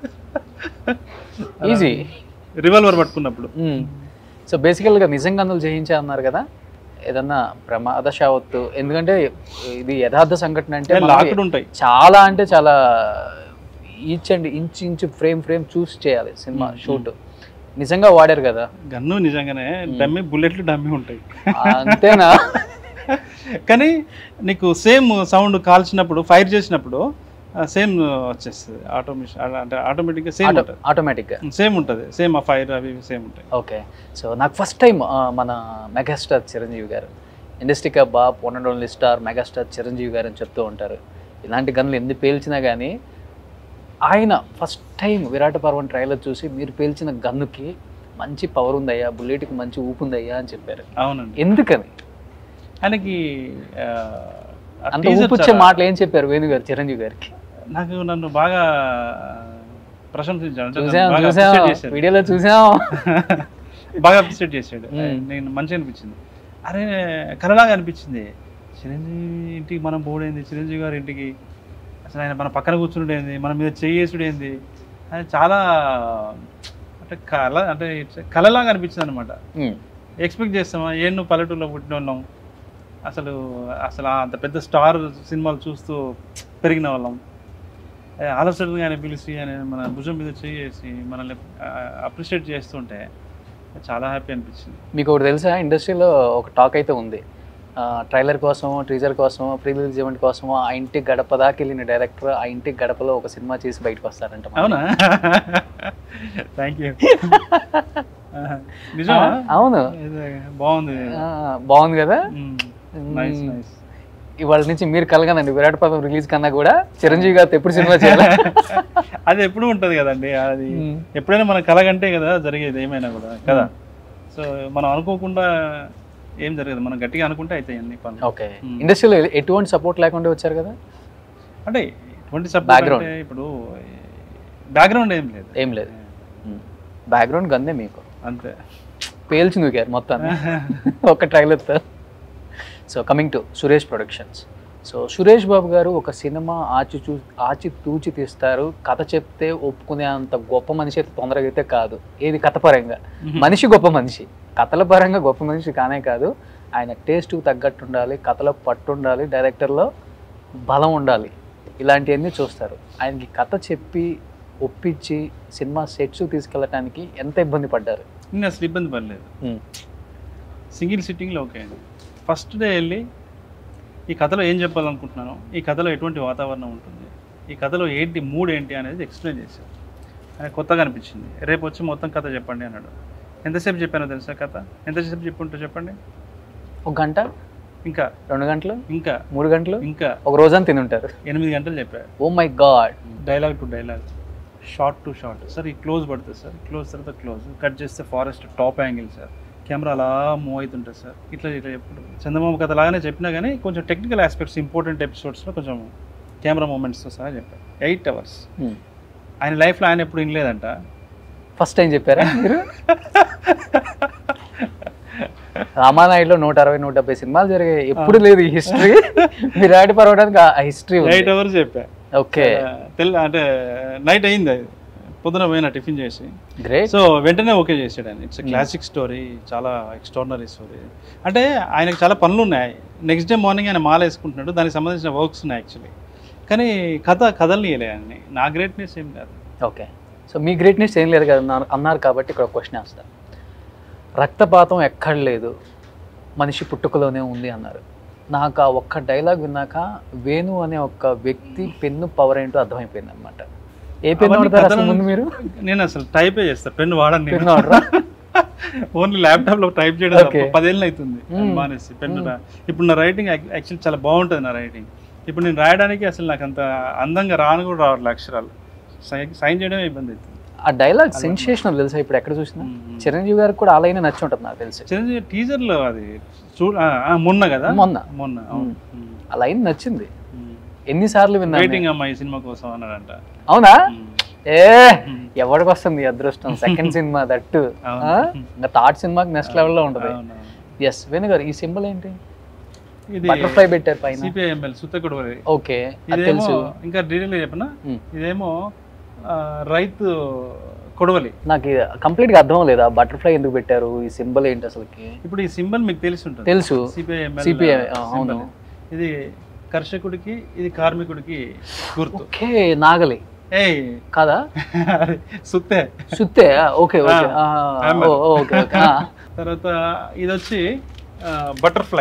ఈజీ రివాల్వర్ పట్టుకున్నప్పుడు. సో బేసికల్గా నిజంగా గన్నులు చేయించా అన్నారు కదా, ఏదన్నా ప్రమాదశావత్తు, ఎందుకంటే ఇది యథార్థ సంఘటన అంటే లాక్డ్ ఉంటాయి చాలా, అంటే చాలా each and inch inch frame frame చూసి చేయాలి సినిమా షూట్. నిజంగా వాడారు కదా గన్ను, నిజంగానే డమ్మీ బుల్లెట్లు డమ్మీ ఉంటాయి. అంతేనా? కానీ నీకు సేమ్ సౌండ్ కాల్చినప్పుడు ఫైర్ చేసినప్పుడు సేమ్ వచ్చేస్తుంది ఆటోమేషన్ అంటే ఆటోమేటిక్గా సేమ్ ఉంటుంది ఆటోమేటిక్గా సేమ్ ఉంటుంది సేమ్ ఆ ఫైర్ అవి సేమ్ ఉంటాయి. ఓకే, సో నాకు ఫస్ట్ టైం మన మెగాస్టార్ చిరంజీవి గారు ఇండస్ట్రీకి బాబ్ one and only star megastar Chiranjeevi garu అని చెప్తూ ఉంటారు. ఇలాంటి గన్లు ఎన్ని పేల్చినా కానీ ఆయన ఫస్ట్ టైం విరాట పర్వం ట్రైలర్ చూసి మీరు పేల్చిన గన్నుకి మంచి పవర్ ఉందయ్యా, బుల్లెట్కి మంచి ఊపు ఉందయ్యా అని చెప్పారు. అవునండి. ఎందుకని ఆయనకి అంత ఊపుచ్చే మాటలు ఏం చెప్పారు వేణు గారు చిరంజీవి గారికి? నాకు నన్ను బాగా ప్రశంసించాడు, వీడియోలో చూసాం, బాగా అప్రిషియేట్ చేశాడు. నేను మంచిగా అనిపించింది. అరే కలలాగా అనిపించింది. చిరంజీవి ఇంటికి మనం పోడేంది, చిరంజీవి గారి ఇంటికి అసలు ఆయన మన పక్కన కూర్చుండేంది, మన మీద చేయేసుడేంది, అది చాలా అంటే కళ అంటే కళలాగా అనిపించింది అనమాట. ఎక్స్పెక్ట్ చేస్తామా ఏం నువ్వు పల్లెటూరులో పుట్టిన వాళ్ళం, అసలు అసలు అంత పెద్ద స్టార్ సినిమాలు చూస్తూ పెరిగిన వాళ్ళం, ఆలోచనగా ఆయన పిలిచి ఆయన మన భుజం మీద చేసి మనల్ని అప్రిషియేట్ చేస్తుంటే చాలా హ్యాపీ అనిపించింది. మీకు ఒకటి తెలుసా, ఇండస్ట్రీలో ఒక టాక్ అయితే ఉంది, ట్రైలర్ కోసం టీజర్ కోసం ప్రీ రిలీజ్ ఈవెంట్ కోసం ఆ ఇంటి గడప దాకా వెళ్ళిన డైరెక్టర్ ఆ ఇంటి గడపలో ఒక సినిమా చేసి బయటకు వస్తారంట. అవునా? Thank you. నిజమా? అవును, బాగుంది బాగుంది కదా. Nice nice. ఇవాళ నుంచి మీరు కలగనండి, విరాట పర్వం రిలీజ్ కన్నా కూడా చిరంజీవి గారితో ఎప్పుడు సినిమా చేయాలి? అది ఎప్పుడు ఉంటుంది కదండి, అది ఎప్పుడైనా మన కలగంటే కదా జరిగేది ఏమైనా కూడా కదా. సో మనం అనుకోకుండా ఏం జరగదు, మనం గట్టిగా అనుకుంటే అవుతాయి అన్ని పనులు. ఓకే, ఇండస్ట్రీలో ఎటువంటి సపోర్ట్ లేకుండా వచ్చారు కదా? అంటే ఎటువంటి సపోర్ట్ అంటే ఇప్పుడు బ్యాక్గ్రౌండ్ ఏం లేదు, ఏం లేదు, బ్యాక్గ్రౌండ్ గందే మీకు అంతే, పేల్చి నూకారు మొత్తాన్ని ఒక ట్రైలర్తో. So coming to Suresh productions. So Suresh Babu garu ఒక సినిమా ఆచి చూ ఆచి తూచి తీస్తారు, కథ చెప్తే ఒప్పుకునే అంత గొప్ప మనిషి అయితే తొందరగా అయితే కాదు. ఏది కథ పరంగా మనిషి గొప్ప మనిషి, కథల పరంగా గొప్ప మనిషి కానే కాదు. ఆయన టేస్ట్కి తగ్గట్టు ఉండాలి, కథలో పట్టు ఉండాలి, డైరెక్టర్లో బలం ఉండాలి, ఇలాంటివన్నీ చూస్తారు. ఆయనకి కథ చెప్పి ఒప్పించి సినిమా సెట్స్ తీసుకెళ్ళటానికి ఎంత ఇబ్బంది పడ్డారు? నేను అసలు ఇబ్బంది పడలేదు, సింగిల్ సిట్టింగ్లో ఓకే అండి. ఫస్ట్ డే వెళ్ళి ఈ కథలో ఏం చెప్పాలనుకుంటున్నాను, ఈ కథలో ఎటువంటి వాతావరణం ఉంటుంది, ఈ కథలో ఏంటి మూడ్ ఏంటి అనేది ఎక్స్ప్లెయిన్ చేశాను. ఆయన కొత్తగా అనిపించింది. రేపు వచ్చి మొత్తం కథ చెప్పండి అన్నాడు. ఎంతసేపు చెప్పానో తెలుసా కథ? ఎంతసేపు చెప్పుంటో చెప్పండి? ఒక గంట, ఇంకా రెండు గంటలు, ఇంకా మూడు గంటలు, ఇంకా ఒక రోజంతా తిని ఉంటారు. ఎనిమిది గంటలు చెప్పారు. Oh my god. Dialogue to dialogue, short to short. Sir ఈ క్లోజ్ పడుతుంది సార్, క్లోజ్ తర్వాత క్లోజ్, కట్ చేస్తే forest top angle sir, camera అలా మూవ్ అవుతుంటుంది సార్, ఇట్లా ఇట్లా ఎప్పుడు చందమామ కథ లాగానే చెప్పినా కానీ కొంచెం టెక్నికల్ ఆస్పెక్ట్స్ ఇంపార్టెంట్ ఎపిసోడ్స్లో కొంచెం కెమెరా మూమెంట్స్తో సహా చెప్పారు. ఎయిట్ అవర్స్ ఆయన లైఫ్లో ఆయన ఎప్పుడు వినలేదంట, ఫస్ట్ టైం చెప్పారా మీరు? రామానాయుడులో నూట అరవై నూట డెబ్బై సినిమాలు జరిగాయి, ఎప్పుడు లేదు ఈ హిస్టరీ. విరాట పర్వడానికి ఆ హిస్టరీ ఎయిట్ అవర్స్ చెప్పా. ఓకే, తెల్ల అంటే నైట్ అయింది, అది పొద్దున పోయిన టిఫిన్ చేసి. గ్రేట్. సో వెంటనే ఓకే చేసాడు ఆయన. ఇట్స్ క్లాసిక్ స్టోరీ, చాలా ఎక్స్ట్రాడినరీ స్టోరీ. అంటే ఆయనకు చాలా పనులు ఉన్నాయి. నెక్స్ట్ డే మార్నింగ్ ఆయన మాల వేసుకుంటున్నాడు, దానికి సంబంధించిన వర్క్స్ ఉన్నాయి యాక్చువల్లీ. కానీ కథ కథలు ఇయలే అన్ని. నా గ్రేట్నెస్ ఏం కాదు. ఓకే, సో మీ గ్రేట్నెస్ ఏం లేదు కదా అన్నారు కాబట్టి ఇక్కడ ఒక క్వశ్చన్ వేస్తారు. రక్తపాతం ఎక్కడ లేదు, మనిషి పుట్టుకలోనే ఉంది అన్నారు. నాకు ఆ ఒక్క డైలాగ్ విన్నాక వేణు అనే ఒక వ్యక్తి పెన్ను పవర్ ఏంటో అర్థమైపోయింది అనమాట. ఏ పెన్ను వాడతారు అసలు ముందు మీరు? నేను అసలు టైపే చేస్తాను, పెన్ను వాడను. పెన్ను ఓన్లీ ల్యాప్టాప్ లో టైప్ చేయడం పదేళ్ళు అవుతుంది మానేసి. పెన్ను ఇప్పుడు నా రైటింగ్ యాక్చువల్లీ చాలా బాగుంటుంది. నా రైటింగ్ ఇప్పుడు నేను రాయడానికి అసలు నాకు అంత అందంగా రాను కూడా రావట్లేదు, అక్షరాలు సైన్ చేయడమే ఇబ్బంది అవుతుంది. ఆ డైలాగ్ సెన్సేషనల్ తెలుసా, ఇప్పుడు ఎక్కడ చూసినా. చిరంజీవి గారికి కూడా అలాగే నచ్చి ఉంటుంది నాకు తెలిసి. చిరంజీవి టీజర్ లో అది చూ మొన్న కదా, మొన్న మొన్న ఆ లైన్ నచ్చింది. ఎన్నిసార్లు విన్నా వెయిటింగ్ అమ్మా ఈ సినిమా కోసం అన్నాడంట. అవునా? ఏ ఎవరికి వస్తుంది అదృష్టం, సెకండ్ సినిమా దట్టు. ఇంకా థర్డ్ సినిమాకి నెక్స్ట్ లెవెల్లో ఉంటుంది. ఎస్ వేణు గారు, ఈ సింబల్ ఏంటి? ఇది బటర్ఫ్లై పెట్టారు పైన, సిపిఐఎంఎల్ సుత్తకొడవలి. ఓకే, తెలుసు. ఇంకా డీటెయిల్ చెప్పనా, ఇదేమో రైతు కొడవలి. నాకు కంప్లీట్ గా అర్థం లేదు, ఆ బటర్ఫ్లై ఎందుకు పెట్టారు, ఈ సింబల్ ఏంటి అసలుకి? ఇప్పుడు ఈ సింబల్ మీకు తెలిసి ఉంటుంది. తెలుసు, సిపిఐఎంఎల్. సిపిఐ, అవును. ఇది కర్షకుడికి, ఇది కార్మికుడికి గుర్తు. ఓకే, నాగలి ఏ కాదా? సుత్తే. సుత్తే, ఓకే ఓకే ఓకే. తర్వాత ఇది వచ్చి బటర్ఫ్లై.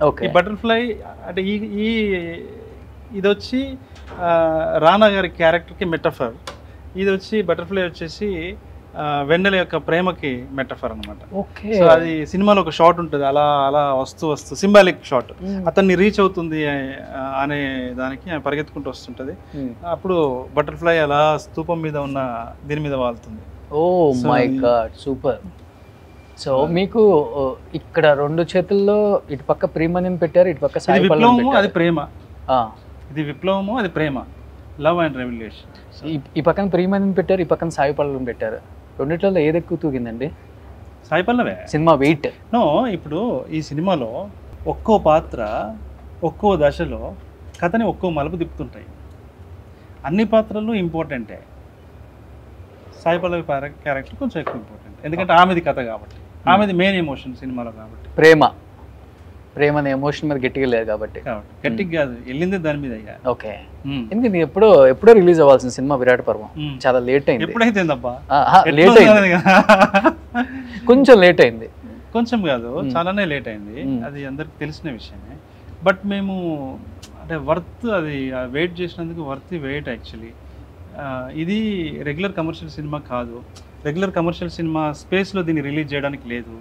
ఓకే. ఈ బటర్ఫ్లై అంటే ఈ ఈ ఇది వచ్చి రానా గారి క్యారెక్టర్కి మెటఫర్, ఇది వచ్చి బటర్ఫ్లై వచ్చేసి వెన్నెల యొక్క ప్రేమకి మెటఫర్ అనమాట. ఓకే. సో అది సినిమాలో ఒక షాట్ ఉంటుంది, అలా అలా వస్తూ వస్తూ సింబాలిక్ షాట్, అతన్ని రీచ్ అవుతుంది అనే దానికి ఆయన పరిగెత్తుకుంటూ వస్తుంటుంది, అప్పుడు బటర్ఫ్లై అలా స్తూపం మీద ఉన్న దీని మీద వాళ్తుంది. Oh my god, super. So మీకు ఇక్కడ రెండు చేతుల్లో ఇటు పక్క ప్రేమని పెట్టారు, ఇటు పక్క సాయి పల్లవి విప్లవము, అది ప్రేమ. ఆ, ఇది విప్లవము, అది ప్రేమ, లవ్ అండ్ రెవల్యూషన్. ఈ పక్కన ప్రేమని పెట్టారు, ఈ పక్కన సాయి పల్లవిని పెట్టారు. రెండిట్లలో ఏది ఎక్కువ తూగిందండి? సాయి పల్లవే. సినిమా వెయిట్ నో, ఇప్పుడు ఈ సినిమాలో ఒక్కో పాత్ర ఒక్కో దశలో కథని ఒక్కో మలుపు తిప్పుతుంటాయి. అన్ని పాత్రలు ఇంపార్టెంటే, సాయి పల్లవి క్యారెక్టర్ కొంచెం ఎక్కువ ఇంపార్టెంట్, ఎందుకంటే ఆమెది కథ కాబట్టి, ఆమెది మెయిన్ ఎమోషన్ సినిమాలో కాబట్టి. ప్రేమ ప్రేమ అనే ఎమోషన్ మీద గట్టిగా లేదు కాబట్టి కాబట్టి గట్టిగా కాదు, వెళ్ళింది దాని మీద. ఓకే. ఎందుకంటే ఎప్పుడో ఎప్పుడో రిలీజ్ అవ్వాల్సిన సినిమా విరాట పర్వం చాలా లేట్ అయింది. ఎప్పుడైతేందబ్బా లేట్ అయింది, కొంచెం లేట్ అయింది. కొంచెం కాదు, చాలానే లేట్ అయింది, అది అందరికి తెలిసిన విషయమే. బట్ మేము అంటే వర్త్, అది వెయిట్ చేసినందుకు వర్త్ వెయిట్. యాక్చువల్లీ ఇది రెగ్యులర్ కమర్షియల్ సినిమా కాదు, రెగ్యులర్ కమర్షియల్ సినిమా స్పేస్లో దీన్ని రిలీజ్ చేయడానికి లేదు,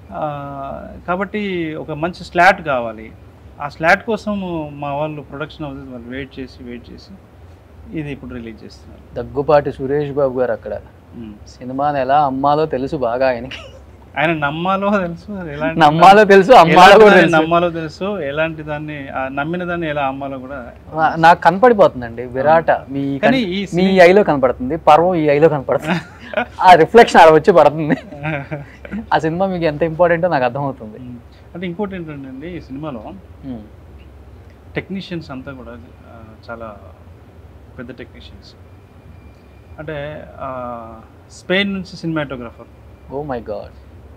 కాబట్టి ఒక మంచి స్లాట్ కావాలి. ఆ స్లాట్ కోసం మా వాళ్ళు ప్రొడక్షన్ హౌసెస్ వాళ్ళు వెయిట్ చేసి వెయిట్ చేసి ఇది ఇప్పుడు రిలీజ్ చేస్తున్నారు. దగ్గుపాటి సురేష్ బాబు గారు అక్కడ సినిమాని ఎలా అమ్మాలో తెలుసు బాగా ఆయనకి. ఆయన నమ్మాలో తెలుసు, ఎలాంటి నమ్మాలో తెలుసు, అమ్మాలో కూడా తెలుసు. నమ్మాలో తెలుసు, ఎలాంటి దాన్ని నమ్మిన దాన్ని ఎలా అమ్మాలో కూడా నాకు కనపడిపోతుందండి. విరాట మీ మీ ఐలో కనపడుతుంది, పర్వం ఈ ఐలో కనపడుతుంది, ఆ రిఫ్లెక్షన్ అలా వచ్చి పడుతుంది. ఆ సినిమా మీకు ఎంత ఇంపార్టెంటో నాకు అర్థమవుతుంది. అంటే ఇంకోటి ఏంటంటే ఈ సినిమాలో టెక్నీషియన్స్ అంతా కూడా చాలా పెద్ద టెక్నీషియన్స్. అంటే స్పెయిన్ నుంచి సినిమాటోగ్రాఫర్. Oh my God.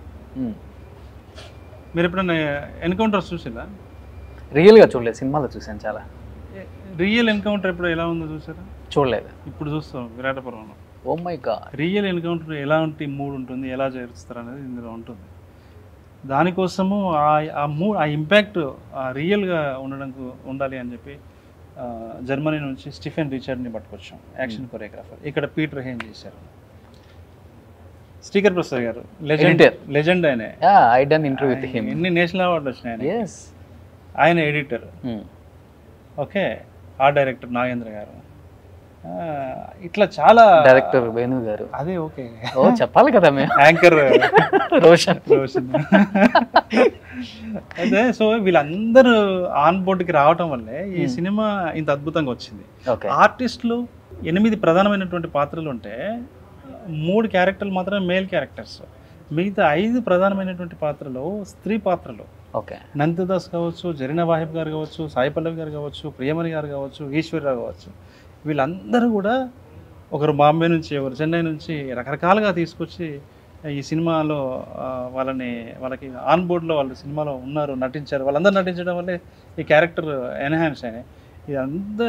మీరు ఎప్పుడైనా ఎన్కౌంటర్స్ చూసారా? రియల్గా చూడలేదు, సినిమాలో చూసాను చాలా. రియల్ ఎన్కౌంటర్ ఎప్పుడు ఎలా ఉందో చూసారా? చూడలేదు. ఇప్పుడు చూస్తాం విరాట పర్వంలో. Oh my god. Real encounter ఎలాంటి మూడ్ ఉంటుంది, ఎలా చేరుస్తారు అనేది ఇందులో ఉంటుంది. దానికోసము ఆ మూడ్, ఆ ఇంపాక్ట్ రియల్గా ఉండడానికి ఉండాలి అని చెప్పి జర్మనీ నుంచి స్టీఫెన్ రిచర్డ్ని పట్టుకొచ్చాం, యాక్షన్ కొరియోగ్రాఫర్. ఇక్కడ పీటర్ హేన్ చేశారు. శ్రీకర్ ప్రసాద్ గారు లెజెండ్, లెజెండ్ ఆయన. I done interview with him. ఎన్ని నేషనల్ అవార్డు వచ్చినాయి. yes, ఆయన editor. Okay. Art director Nagendra garu. ఇట్లా చాలా డైరెక్టర్ వేణు గారు. అదే ఓకే, ఓ చెప్పాలి కదా మేము. యాంకర్ రోషన్ రోషన్ అయితే సో వీళ్ళందరూ ఆన్ బోర్డుకి రావటం వల్లే ఈ సినిమా ఇంత అద్భుతంగా వచ్చింది. ఆర్టిస్టులు ఎనిమిది ప్రధానమైనటువంటి పాత్రలు ఉంటే మూడు క్యారెక్టర్లు మాత్రమే మేల్ క్యారెక్టర్స్, మిగతా ఐదు ప్రధానమైనటువంటి పాత్రలు స్త్రీ పాత్రలు. ఓకే. నందిదాస్ కావచ్చు, జరీనా వాహిబ్ గారు కావచ్చు, సాయి పల్లవి గారు కావచ్చు, ప్రియమణి గారు కావచ్చు, ఈశ్వర్రావు కావచ్చు, వీళ్ళందరూ కూడా ఒకరు బాంబే నుంచి, ఒకరు చెన్నై నుంచి రకరకాలుగా తీసుకొచ్చి ఈ సినిమాలో వాళ్ళని వాళ్ళకి ఆన్ బోర్డ్లో వాళ్ళు సినిమాలో ఉన్నారు, నటించారు. వాళ్ళందరూ నటించడం వల్లే ఈ క్యారెక్టర్ ఎన్హాన్స్ అయినాయి. ఇదంతా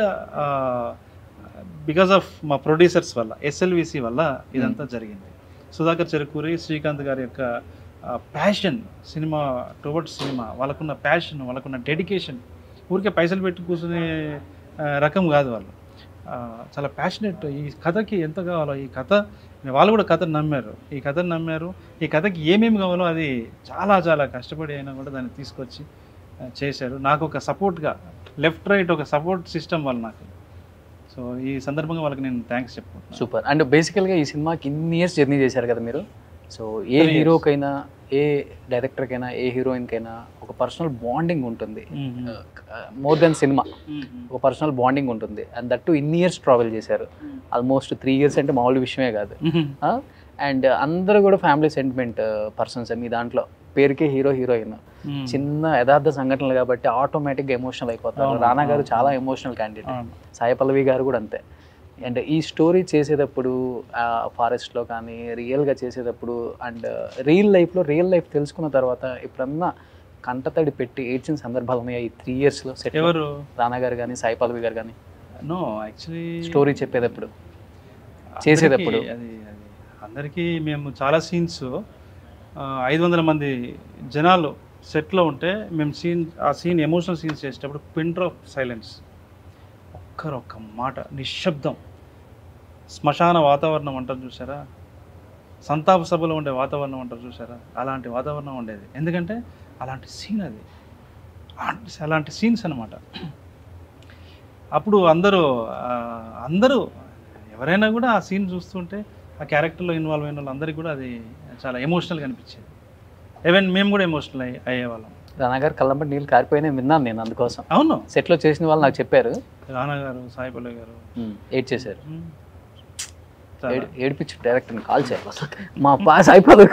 బికాస్ ఆఫ్ మా ప్రొడ్యూసర్స్ వల్ల, ఎస్ఎల్విసి వల్ల ఇదంతా జరిగింది. సుధాకర్ చెరుకూరి, శ్రీకాంత్ గారి యొక్క ప్యాషన్ సినిమా టువర్డ్స్ సినిమా, వాళ్ళకున్న ప్యాషన్, వాళ్ళకున్న డెడికేషన్, ఊరికే పైసలు పెట్టి కూర్చునే రకం కాదు వాళ్ళు. చాలా ప్యాషనెట్. ఈ కథకి ఎంత కావాలో, ఈ కథ వాళ్ళు కూడా కథను నమ్మారు, ఈ కథను నమ్మారు. ఈ కథకి ఏమేమి కావాలో అది చాలా చాలా కష్టపడి అయినా కూడా దాన్ని తీసుకొచ్చి చేశారు. నాకు ఒక సపోర్ట్గా, లెఫ్ట్ రైట్ ఒక సపోర్ట్ సిస్టమ్ వాళ్ళు నాకు. సో ఈ సందర్భంగా వాళ్ళకి నేను థ్యాంక్స్ చెప్పుకుంటాను. సూపర్. అండ్ బేసికల్గా ఈ సినిమాకి ఇన్ని ఇయర్స్ జర్నీ చేశారు కదా మీరు. సో ఏ హీరోకైనా, ఏ డైరెక్టర్కైనా, ఏ హీరోయిన్కైనా ఒక పర్సనల్ బాండింగ్ ఉంటుంది, మోర్ దెన్ సినిమా. ఒక పర్సనల్ బాండింగ్ ఉంటుంది. అండ్ దట్ టు ఇన్ని ఇయర్స్ ట్రావెల్ చేశారు, ఆల్మోస్ట్ త్రీ ఇయర్స్ అంటే మామూలు విషయమే కాదు. అండ్ అందరూ కూడా ఫ్యామిలీ సెంటిమెంట్ పర్సన్స్. మీ దాంట్లో పేరుకే హీరో హీరోయిన్, చిన్న యథార్థ సంఘటనలు కాబట్టి ఆటోమేటిక్గా ఎమోషనల్ అయిపోతారు. రానా గారు చాలా ఎమోషనల్ క్యాండిడేట్, సాయి పల్లవి గారు కూడా అంతే. అండ్ ఈ స్టోరీ చేసేటప్పుడు ఫారెస్ట్లో కానీ రియల్గా చేసేటప్పుడు అండ్ రియల్ లైఫ్లో రియల్ లైఫ్ తెలుసుకున్న తర్వాత ఇప్పుడన్నా కంటతడి పెట్టి ఏడ్చిన సందర్భాలు ఉన్నాయి ఈ త్రీ ఇయర్స్లో సెట్? ఎవరు? రానా గారు కానీ సాయి పల్లవి గారు కానీ? నో, యాక్చువల్లీ స్టోరీ చెప్పేటప్పుడు, చేసేటప్పుడు అది అందరికీ మేము చాలా సీన్స్ ఐదు వందల మంది జనాలు సెట్లో ఉంటే మేము సీన్ ఆ సీన్ ఎమోషనల్ సీన్స్ చేసేటప్పుడు పిన్ డ్రాప్ సైలెన్స్, ఒక్కరు ఒక్క మాట నిశ్శబ్దం, శ్మశాన వాతావరణం అంటారు చూసారా, సంతాప సభలో ఉండే వాతావరణం అంటారు చూసారా, అలాంటి వాతావరణం ఉండేది. ఎందుకంటే అలాంటి సీన్ అది, అలాంటి సీన్స్ అనమాట. అప్పుడు అందరూ అందరూ ఎవరైనా కూడా ఆ సీన్ చూస్తుంటే ఆ క్యారెక్టర్లో ఇన్వాల్వ్ అయిన వాళ్ళందరికీ కూడా అది చాలా ఎమోషనల్గా అనిపించేది. ఈవెన్ మేము కూడా ఎమోషనల్ అయ్యి అయ్యేవాళ్ళం. రానా గారు కళ్ళంబడి నీళ్ళు కారిపోయినా విన్నాను నేను అందుకోసం. అవును, సెట్లో చేసిన వాళ్ళు నాకు చెప్పారు. రానా గారు, సాయి పల్లవి గారు ఏడ్ చేశారు. ఏడిపించి డైరెక్టర్ని కాల్ చేయాలి అసలు మా పాస్ అయిపోదు.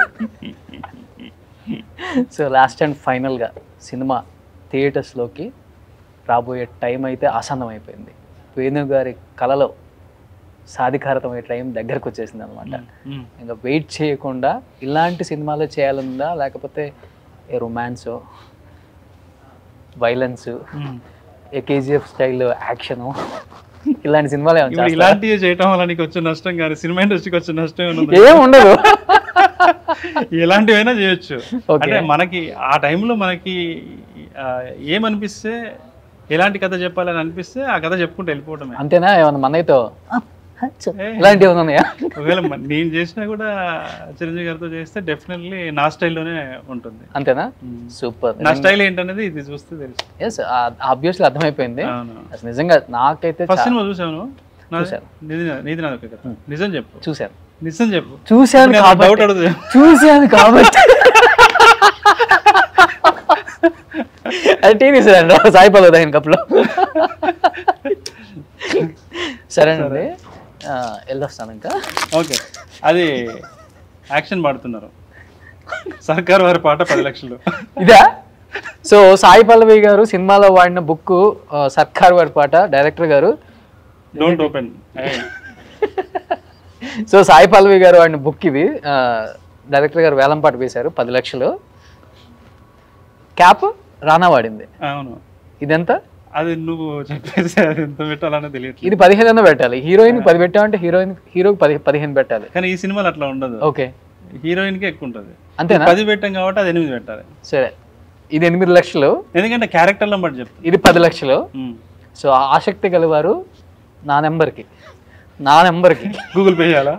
సో లాస్ట్ అండ్ ఫైనల్గా సినిమా థియేటర్స్లోకి రాబోయే టైం అయితే ఆసన్నం అయిపోయింది. వేణు గారి కళలో సాధికారతమయ్యే టైం దగ్గరకు వచ్చేసింది అనమాట. ఇంకా వెయిట్ చేయకుండా ఇలాంటి సినిమాలో చేయాలందా, లేకపోతే ఏ రొమాన్సో, వైలెన్స్, ఏ కేజీఎఫ్ స్టైల్ యాక్షను, ఇలాంటి సినిమాలు ఇలాంటివి చేయటం వల్ల నీకు వచ్చే నష్టం కానీ సినిమా ఇండస్ట్రీకి వచ్చే నష్టం ఏం ఉండదు. ఎలాంటివైనా చేయొచ్చు. అంటే మనకి ఆ టైంలో మనకి ఏమనిపిస్తే, ఎలాంటి కథ చెప్పాలని అనిపిస్తే ఆ కథ చెప్పుకుంటూ వెళ్ళిపోవటమే. అంతేనా? ఏమన్నా మనైతో ఇలాంటివి ఉన్నాయా? ఒకవేళ నేను చేసినా కూడా చిరంజీవి గారితో చేస్తే డెఫినెట్లీ నా స్టైల్లోనే ఉంటుంది. అంతేనా? సూపర్. నా స్టైల్ ఏంటనేది ఇది చూస్తే తెలుసు. ఎస్, ఆబ్వియస్లీ అర్థమైపోయింది. నిజంగా నాకైతే ఫస్ట్ సినిమా చూసాను, నీది నాది ఒక కథ. నిజం చెప్పు. చూశాను. నిజం చెప్పు. చూశాను డౌట్ అడుగుతా. చూశాను కాబట్టి అది టీవీ సార్ సాయి పల్లవి ఆయన కప్లో. సరేనండి, వెళ్ళొస్తాను ఇంకా. ఓకే, అది యాక్షన్ పాడుతున్నారు, సర్కార్ వారి పాట పది లక్షలు ఇదా? సో సాయి పల్లవి గారు సినిమాలో వాడిన బుక్ సర్కార్ వారి పాట, director garu don't open. So Sai Pallavi garu వాడిన బుక్ ఇది, డైరెక్టర్ గారు వేలం పాట వేశారు పది లక్షలు. క్యాప్ రానా వాడింది. అవును. ఇదెంత? అది నువ్వు చెప్పేసి అది ఎంత పెట్టాలనే తెలియదు. ఇది పదిహేను అన్న పెట్టాలి. హీరోయిన్ పది పెట్టామంటే హీరోయిన్ హీరోకి పది పదిహేను పెట్టాలి. కానీ ఈ సినిమాలో అట్లా ఉండదు. ఓకే, హీరోయిన్ కి ఎక్కువ ఉంటుంది. అంతేనా? పది పెట్టాం కాబట్టి అది ఎనిమిది పెట్టాలి. సరే, ఇది ఎనిమిది లక్షలు, ఎందుకంటే క్యారెక్టర్లో బట్టి చెప్తాను. ఇది పది లక్షలు. సో ఆసక్తి గలవారు నా నెంబర్కి నా నెంబర్కి గూగుల్ పే చేయాలా?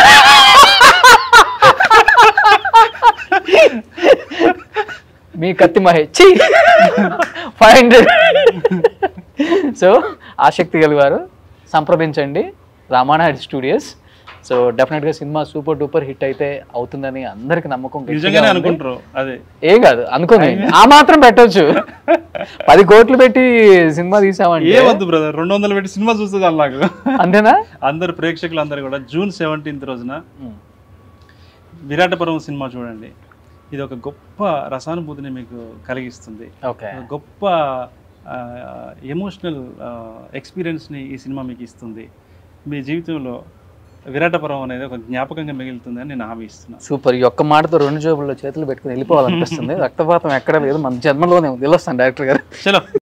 మీ Kathi Mahesh five hundred. So ఆసక్తి గలవారు సంప్రదించండి రామానాయుడు స్టూడియోస్. సో డెఫినెట్గా సినిమా సూపర్ డూపర్ హిట్ అయితే అవుతుందని అందరికి నమ్మకం. నిజంగానే అనుకుంటారు. అదే ఏం కాదు అనుకోండి, ఆ మాత్రం పెట్టవచ్చు. పది కోట్లు పెట్టి సినిమా తీసామంటే ఏమద్దు బ్రదర్, రెండు వందలు పెట్టి సినిమా చూస్తుంది అలాగ. అంతేనా? అందరు ప్రేక్షకులు అందరు కూడా జూన్ సెవెంటీన్త్ రోజున విరాట పర్వం సినిమా చూడండి. ఇది ఒక గొప్ప రసానుభూతిని మీకు కలిగిస్తుంది. గొప్ప ఎమోషనల్ ఎక్స్పీరియన్స్ని ఈ సినిమా మీకు ఇస్తుంది. మీ జీవితంలో విరాట పర్వం అనేది ఒక జ్ఞాపకంగా మిగులుతుంది అని నేను హామీ ఇస్తున్నాను. సూపర్. ఈ ఒక్క మాటతో రెండు జోబుల్లో చేతులు పెట్టుకుని వెళ్ళిపోవాలనిపిస్తుంది. రక్తపాతం ఎక్కడ లేదు, మన జన్మలోనే ఉంది. వెళ్ళొస్తాను డైరెక్టర్ గారు. చలో.